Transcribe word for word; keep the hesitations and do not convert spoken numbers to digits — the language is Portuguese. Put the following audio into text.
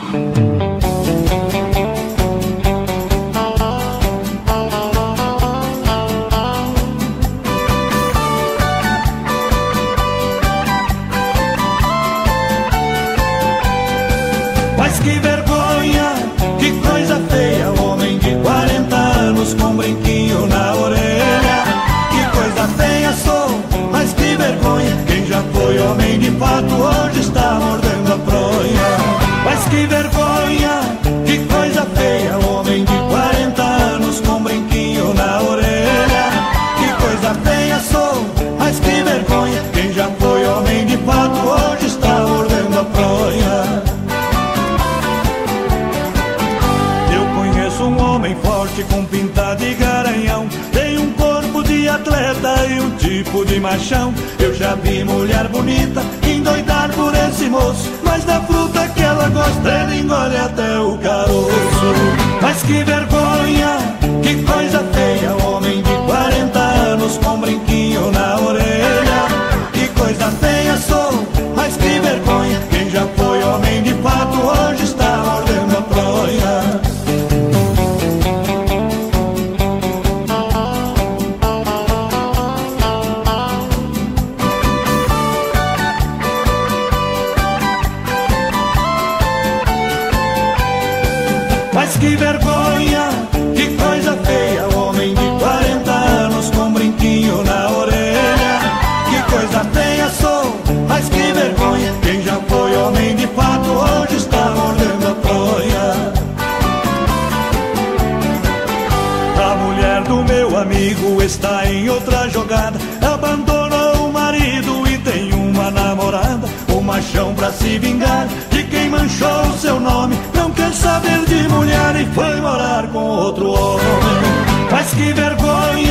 Mas que vergonha, que coisa feia, homem de quarenta anos com brinquinho na orelha. Que coisa feia sou, mas que vergonha, quem já foi homem de fato hoje está mordendo a fronha. Mas que vergonha, que coisa feia, homem de quarenta anos com brinquinho na orelha. Que coisa feia sou, mas que vergonha, quem já foi homem de fato hoje está mordendo a fronha. Um homem forte com pinta de garanhão, tem um corpo de atleta e um tipo de machão. Eu já vi mulher bonita endoidar por esse moço, mas da fruta que ela gosta ele engole até o caroço. Mas que vergonha, que coisa feia, homem de quarenta anos com brinquinho na orelha. Que coisa feia sou, mas que vergonha, quem já foi homem de fato hoje está mordendo a fronha. Mas que vergonha, que coisa feia, homem de quarenta anos com brinquinho na orelha. Que coisa feia sou, mas que vergonha, quem já foi homem de fato hoje está mordendo a fronha. A mulher do meu amigo está em outra jogada, abandonou o marido e tem uma namorada. O machão pra se vingar de quem manchou o seu nome, não quer saber de mulher e foi morar com outro homem. Mas que vergonha,